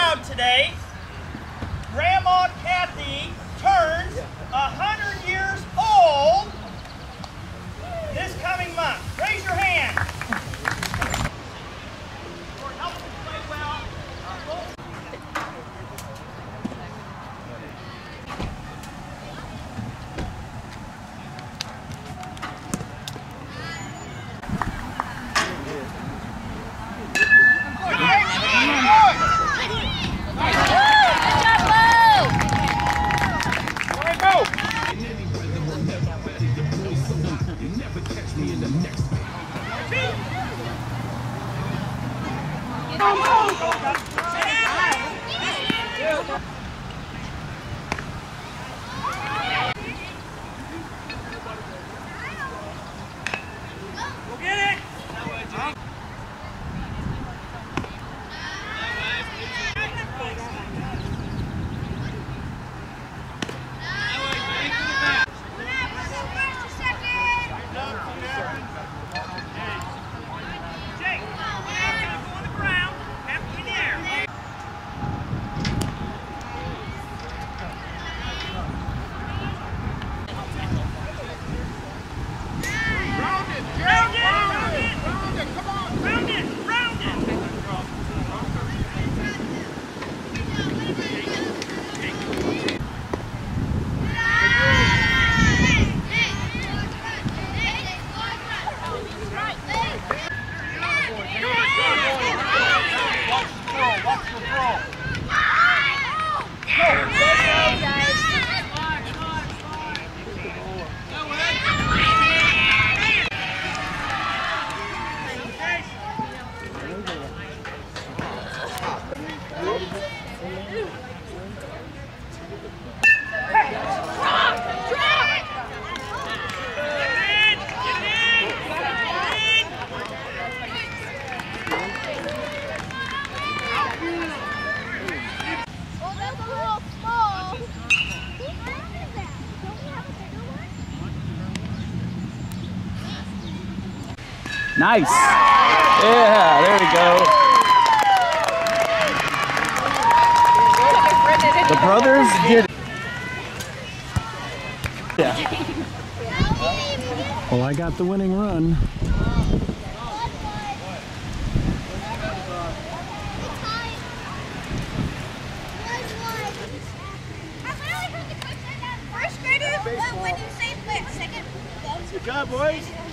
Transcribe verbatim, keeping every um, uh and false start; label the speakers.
Speaker 1: proud today. Grandma Kathy turns a hundred years old this coming month. Raise your hand. Lord, help us play well.
Speaker 2: Nice. Yeah, there we go. The brothers did it. Yeah. Well, I got the winning run.
Speaker 3: First graders, when you say second,
Speaker 2: Good job, boys.